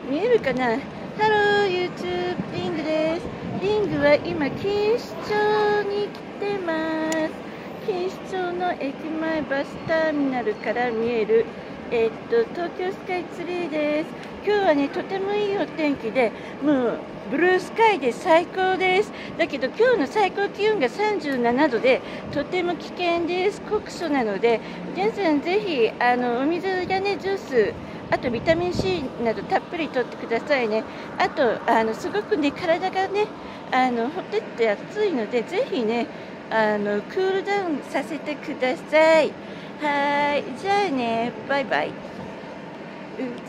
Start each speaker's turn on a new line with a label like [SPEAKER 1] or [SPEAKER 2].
[SPEAKER 1] 見えるかな。ハロー YouTube リングです。リングは今錦糸町に来てます。錦糸町の駅前バスターミナルから見える東京スカイツリーです。今日はね、とてもいいお天気で、もうブルースカイで最高です。だけど今日の最高気温が37度で、とても危険です。酷暑なので、皆さんぜひお水やね、ジュース、あとビタミン C などたっぷりとってくださいね。あとすごくね、体がねほてって暑いので、ぜひねクールダウンさせてください。はい、じゃあね、バイバイ。